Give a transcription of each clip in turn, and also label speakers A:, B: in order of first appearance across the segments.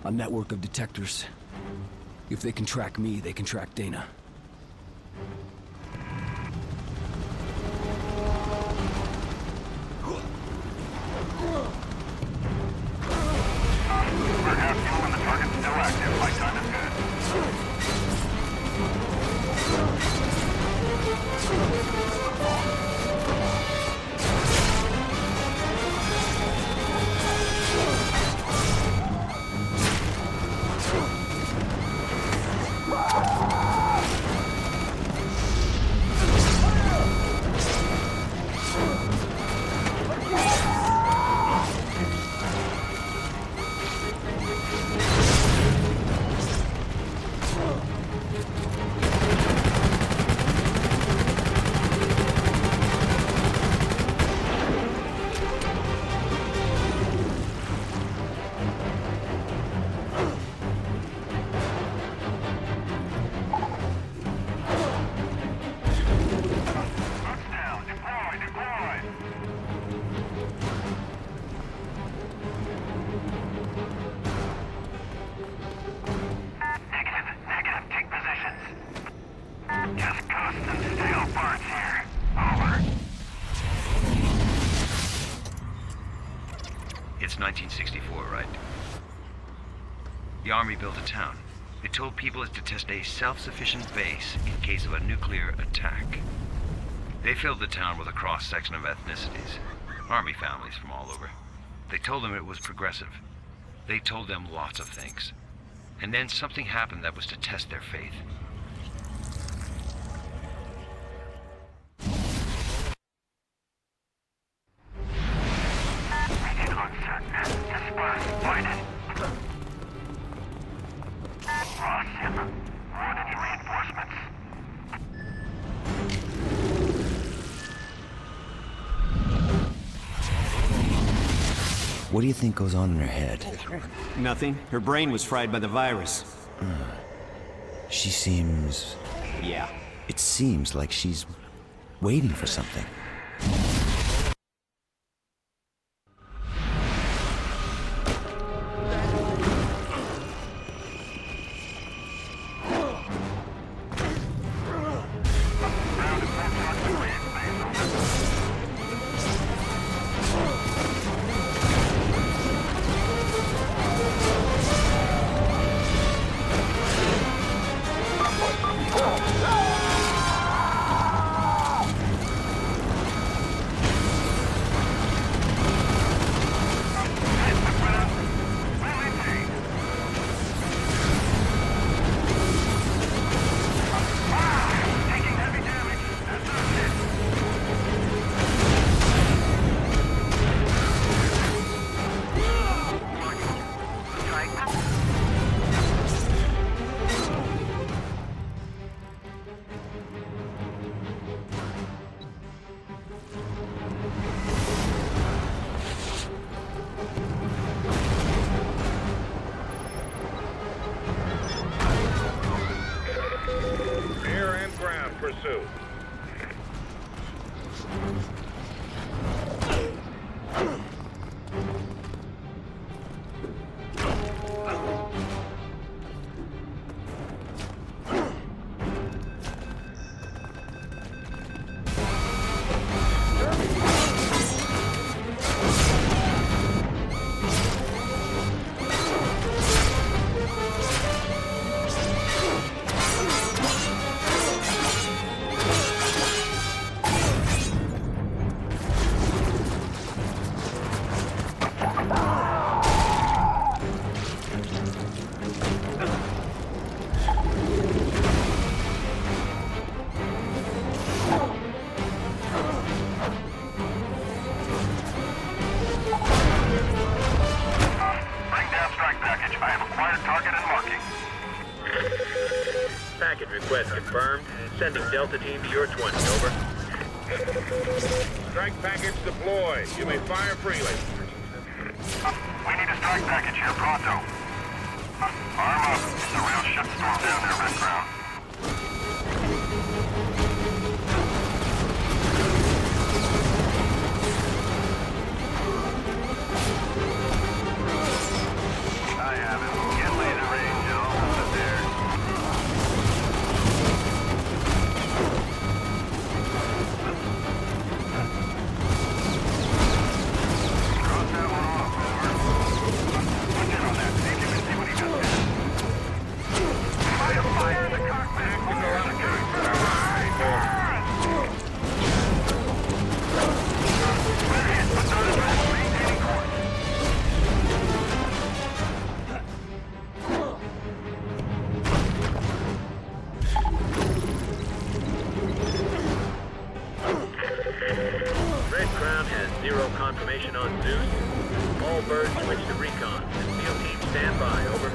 A: A network of detectors. If they can track me, they can track Dana.
B: Perhaps fuel and the target's still active. My time is good.
C: It's 1964, right? The Army built a town. It told people it's to test a self-sufficient base in case of a nuclear attack. They filled the town with a cross-section of ethnicities. Army families from all over. They told them it was progressive. They told them lots of things. And then something happened that was to test their faith.
D: What do you think goes on in her head?
E: Nothing. Her brain was fried by the virus.
D: She seems...
E: Yeah.
D: It seems like she's waiting for something.
B: Pursuit.
F: Package request confirmed. Sending Delta Team to your 20, over.
B: Strike package deployed. You may fire freely.
F: We need a strike package here, pronto. Arm up. It's a real shitstorm down there, Red Crown. I have it.
G: movement on Zeus. All birds switch to recon. Field team stand by, over.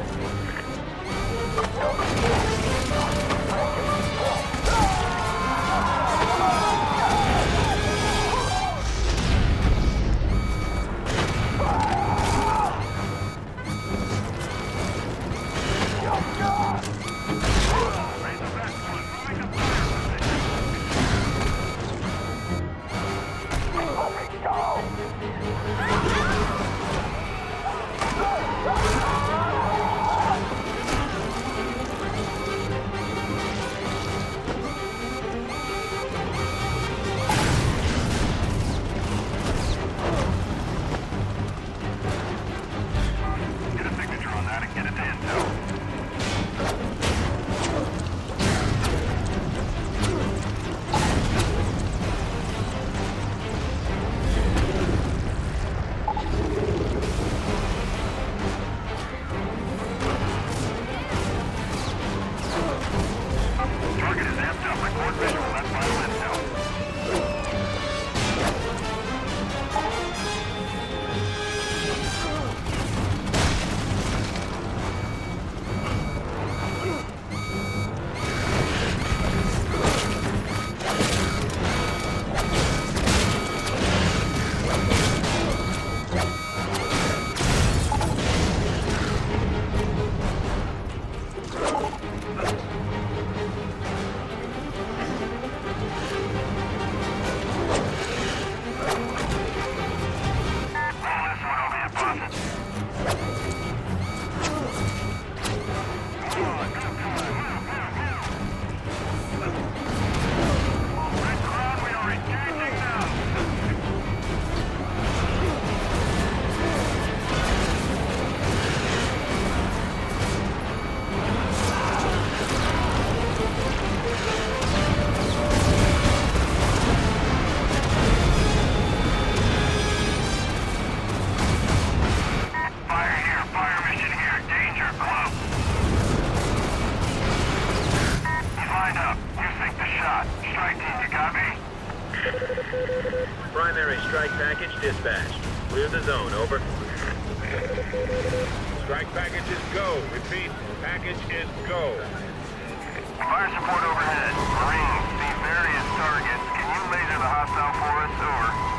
G: Dispatch. Clear the zone, over.
F: Strike package is go. Repeat, package is go.
B: Fire support overhead. Marines, see various targets. Can you laser the hostile for us, over?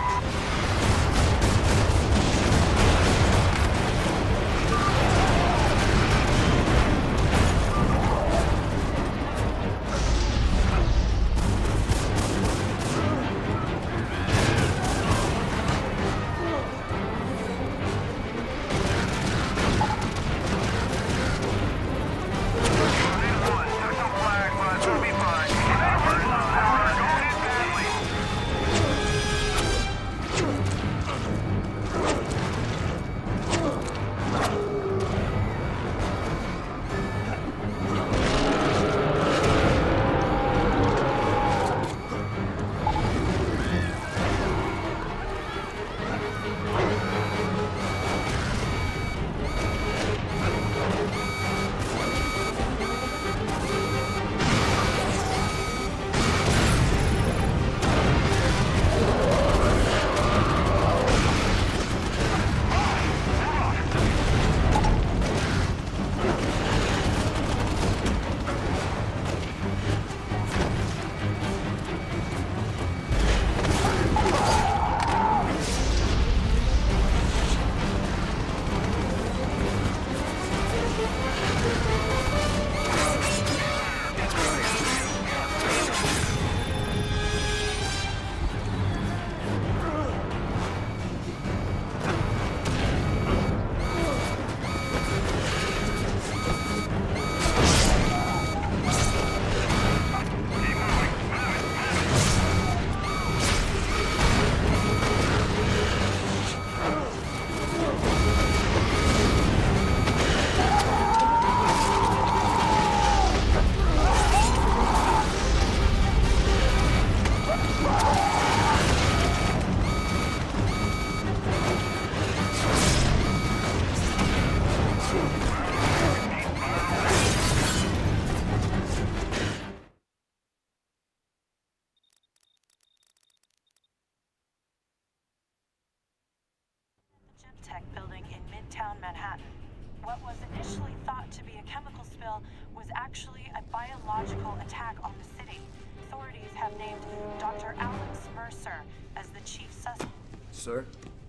H: tech building in Midtown Manhattan. What was initially thought to be a chemical spill was actually a biological attack on the city. Authorities have named Dr. Alex Mercer as the chief suspect.
I: Sir?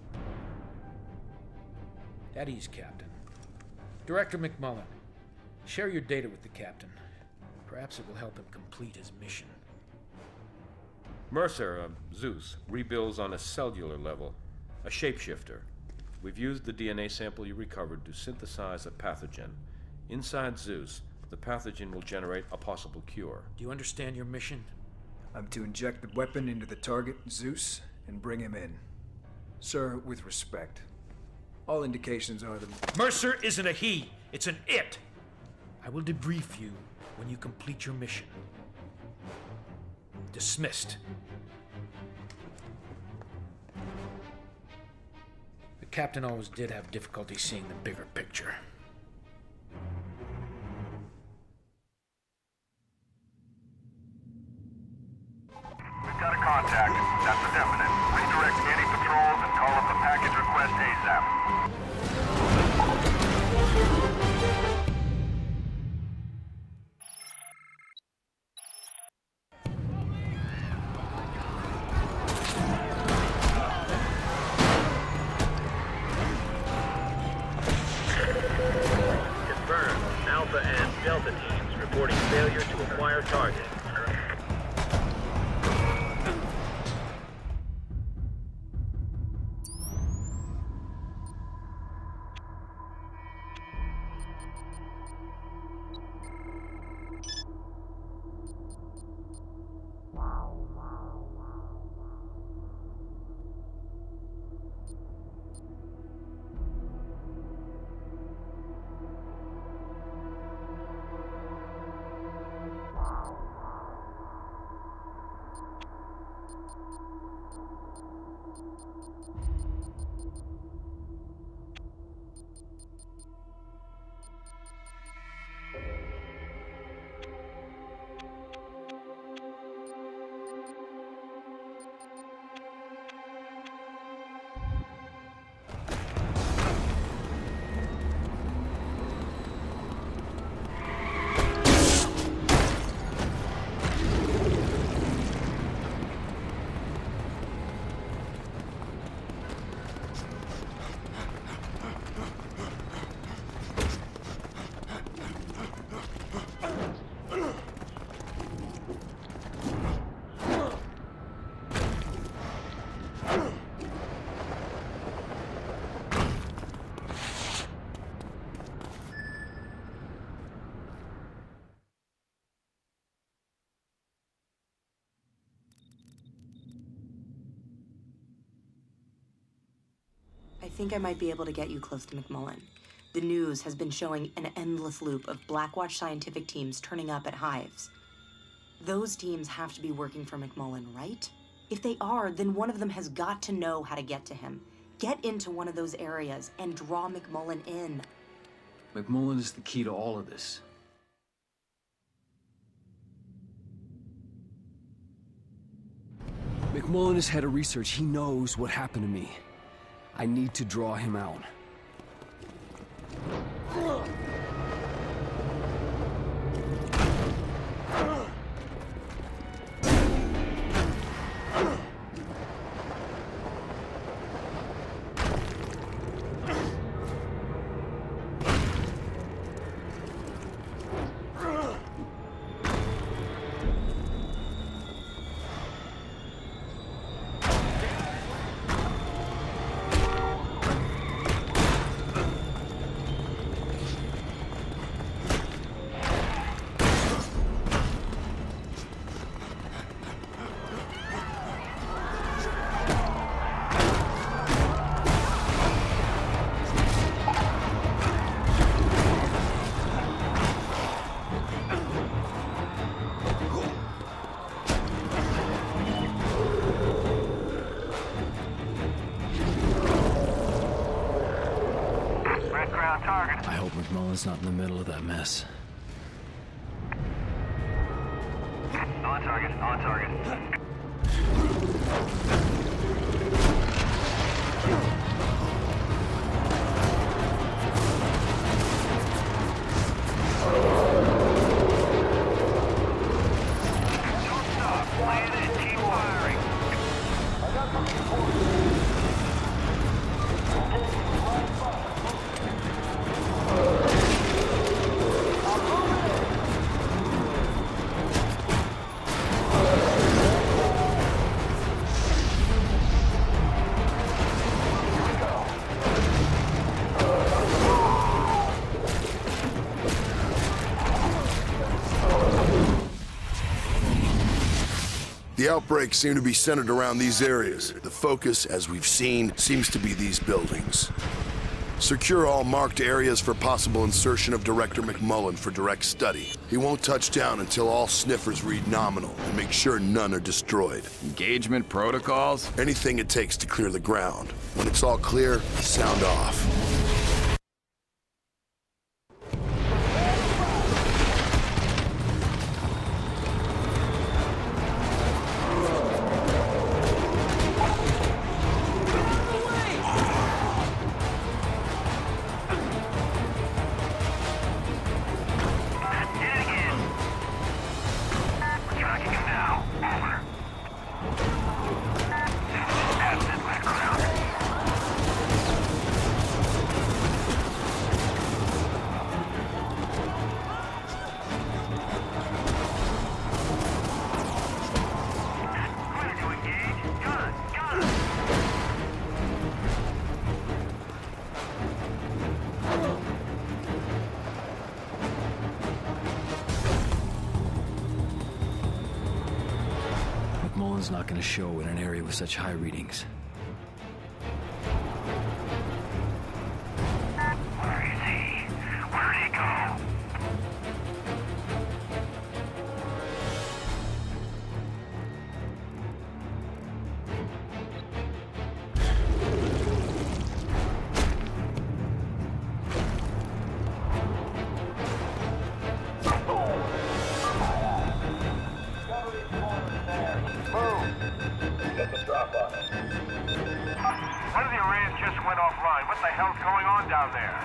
J: At ease, Captain. Director McMullen, share your data with the Captain. Perhaps it will help him complete his mission.
K: Mercer, Zeus, rebuilds on a cellular level. A shapeshifter. We've used the DNA sample you recovered to synthesize a pathogen. Inside Zeus, the pathogen will generate a possible cure.
J: Do you understand your mission?
I: I'm to inject the weapon into the target, Zeus, and bring him in. Sir, with respect, all indications are that...
J: Mercer isn't a he, it's an it! I will debrief you when you complete your mission. Dismissed. The Captain always did have difficulty seeing the bigger picture.
B: We've got a contact. That's a definite. Redirect any patrols and call up the package request ASAP.
G: Confirmed. Alpha and Delta teams reporting failure to acquire target.
L: I think I might be able to get you close to McMullen. The news has been showing an endless loop of Blackwatch scientific teams turning up at hives. Those teams have to be working for McMullen, right? If they are, then one of them has got to know how to get to him. Get into one of those areas and draw McMullen in.
A: McMullen is the key to all of this. McMullen is head of research. He knows what happened to me. I need to draw him out. I hope McMullen's not in the middle of that mess.
B: On target, on target.
M: The outbreaks seem to be centered around these areas. The focus, as we've seen, seems to be these buildings. Secure all marked areas for possible insertion of Director McMullen for direct study. He won't touch down until all sniffers read nominal, and make sure none are destroyed.
N: Engagement protocols?
M: Anything it takes to clear the ground. When it's all clear, sound off.
A: McMullen's not gonna show in an area with such high readings.
F: Where is he? Where'd he go? One of the arrays just went offline. What the hell's going on down there?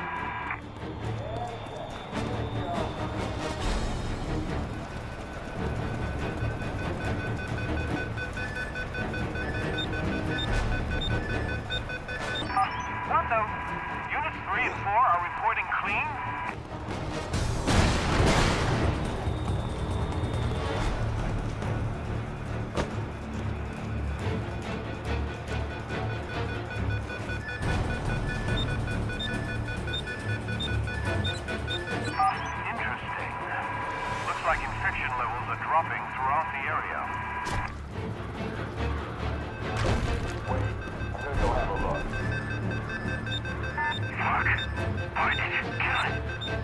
F: What the? Units 3 and 4 are reporting clean? Like infection levels are dropping throughout the area. Wait, I'm gonna go have a look. Fuck. Why did you kill it?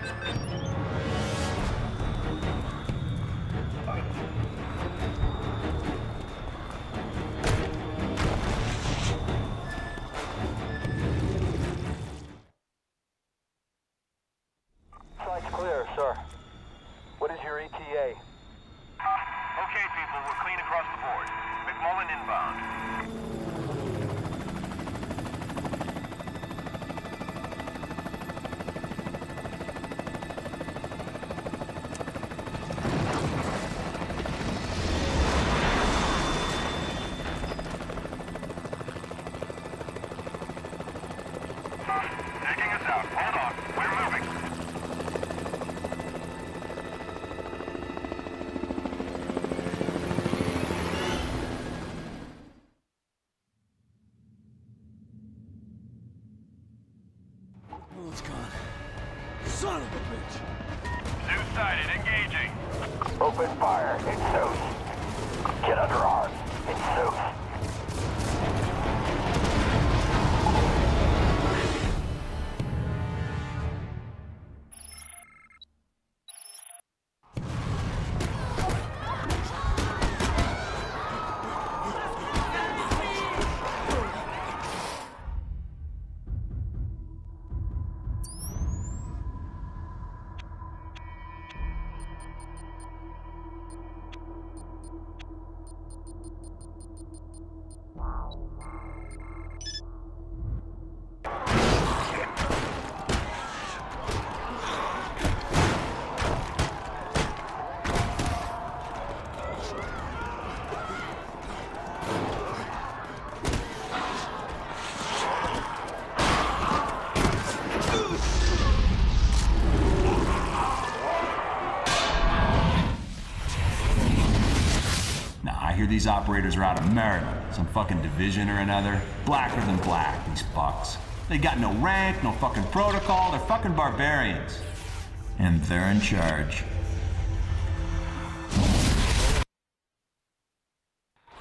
F: Site's clear, sir. What is your ETA? Okay, people, we're clean across the board. McMullen inbound. Taking us out. Hold on. We're moving.
A: Oh, it's gone. Son of a bitch!
F: Zeus sighted. Engaging.
B: Open fire. It's Zeus. Get under arms. It's Zeus.
O: These operators are out of Maryland, some fucking division or another. Blacker than black, these fucks. They got no rank, no fucking protocol, they're fucking barbarians. And they're in charge.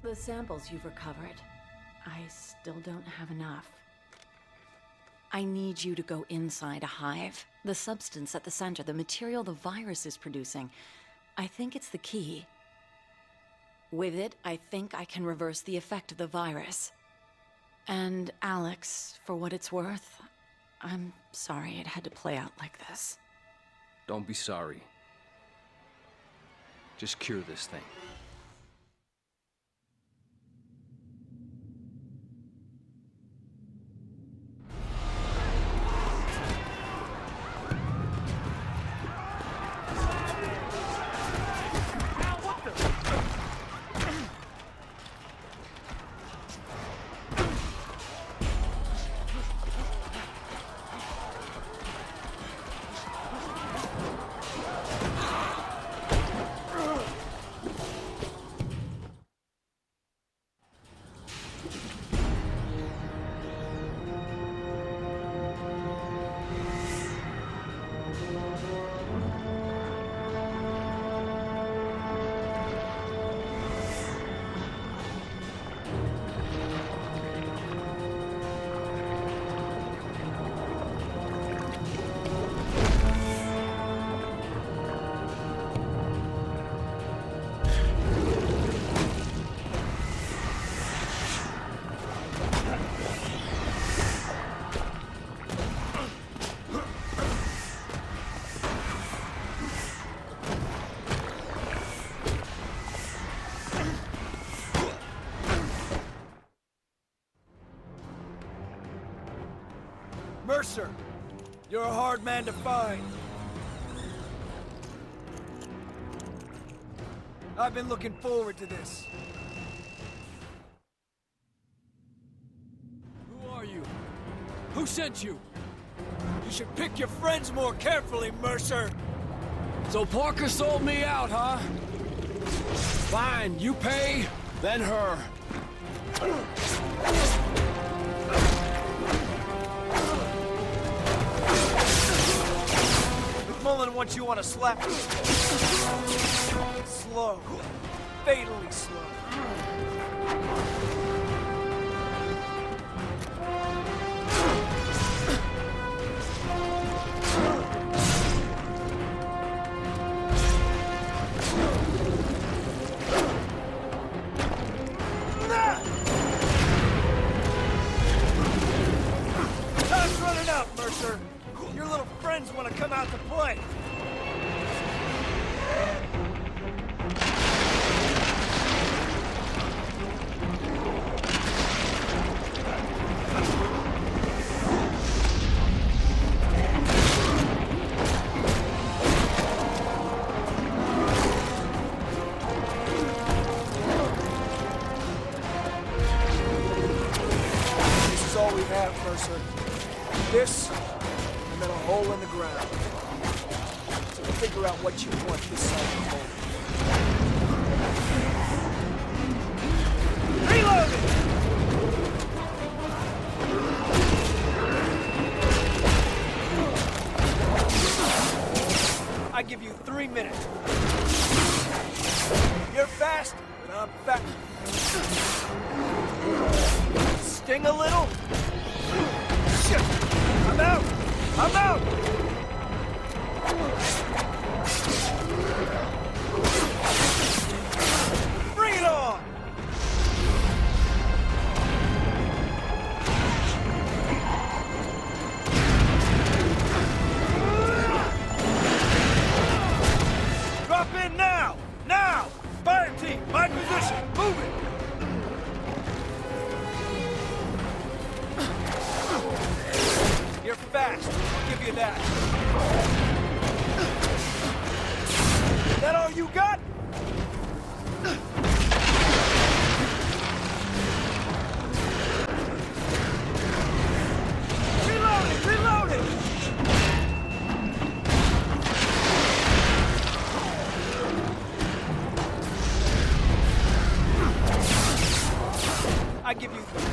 P: The samples you've recovered, I still don't have enough. I need you to go inside a hive. The substance at the center, the material the virus is producing, I think it's the key. With it, I think I can reverse the effect of the virus. And Alex, for what it's worth, I'm sorry it had to play out like this.
A: Don't be sorry. Just cure this thing.
I: Mercer, you're a hard man to find. I've been looking forward to this. Who are you? Who sent you? You should pick your friends more carefully, Mercer.
A: So Parker sold me out, huh? Fine, you pay, then her.
I: McMullen wants you on a slap. Slow. Fatally slow. Time's running out, Mercer. Your little friends want to come out to play. This is all we have, Mercer. This, and then a hole in the ground. So figure out what you want this side of the hole. Reloading! I give you 3 minutes. You're fast, but I'm fast. Sting a little? Shit! I'm out! I'm out! Bring it on! Drop in now! Now! Fire team, my position! Move it! You're fast. I'll give you that. Is that all you got? Reloading! Reloading! I give you that.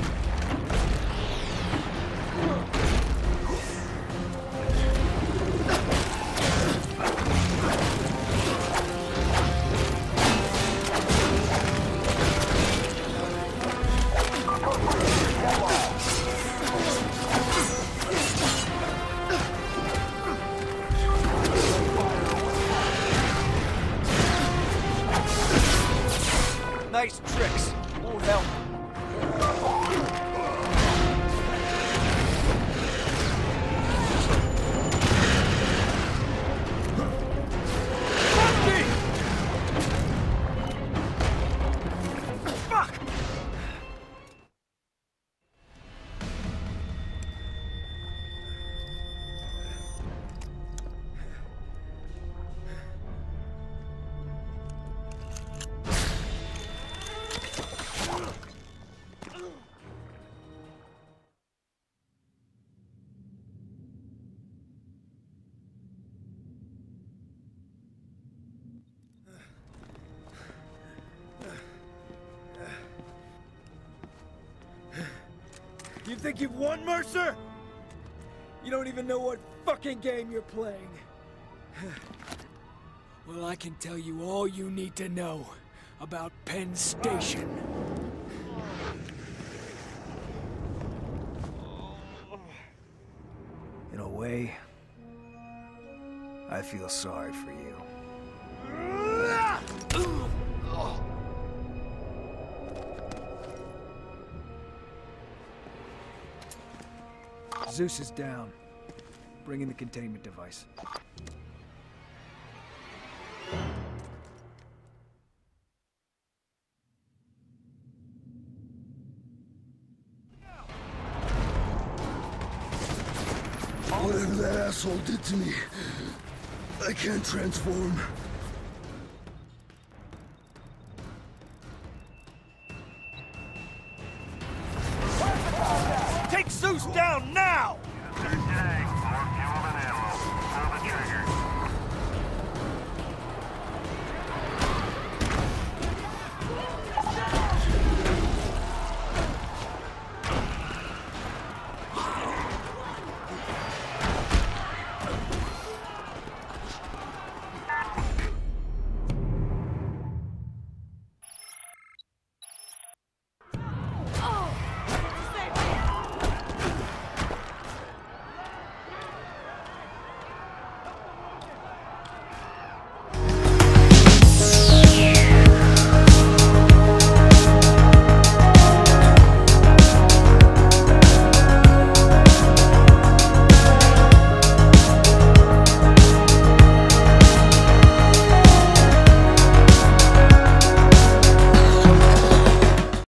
I: You think you've won, Mercer? You don't even know what fucking game you're playing. Well, I can tell you all you need to know about Penn Station. In a way, I feel sorry for you. Zeus is down. Bring in the containment device.
M: Whatever that asshole did to me, I can't transform.
A: Take Zeus down now!
B: Today,